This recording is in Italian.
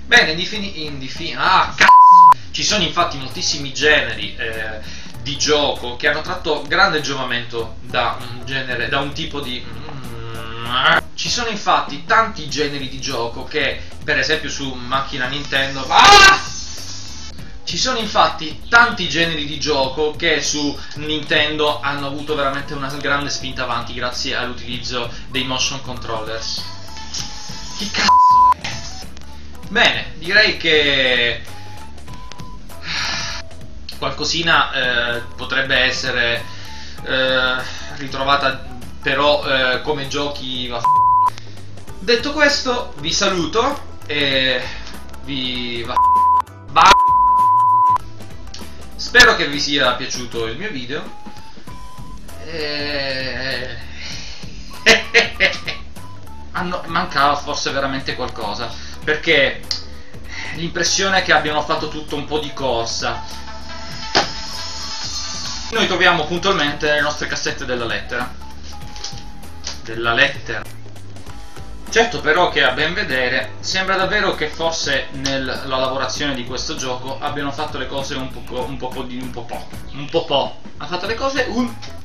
Bene, ci sono infatti moltissimi generi di gioco che hanno tratto grande giovamento da un tipo di... Ci sono infatti tanti generi di gioco che, per esempio su macchina Nintendo... Ci sono infatti tanti generi di gioco che su Nintendo hanno avuto veramente una grande spinta avanti grazie all'utilizzo dei motion controllers. Chi cazzo è? Bene, direi che qualcosina potrebbe essere ritrovata però come giochi. Detto questo, vi saluto e spero che vi sia piaciuto il mio video. Mancava forse veramente qualcosa, perché l'impressione è che abbiano fatto tutto un po' di corsa. Noi troviamo puntualmente le nostre cassette della lettera. Certo, però, che a ben vedere sembra davvero che forse nella lavorazione di questo gioco abbiano fatto le cose un po'. Ha fatto le cose un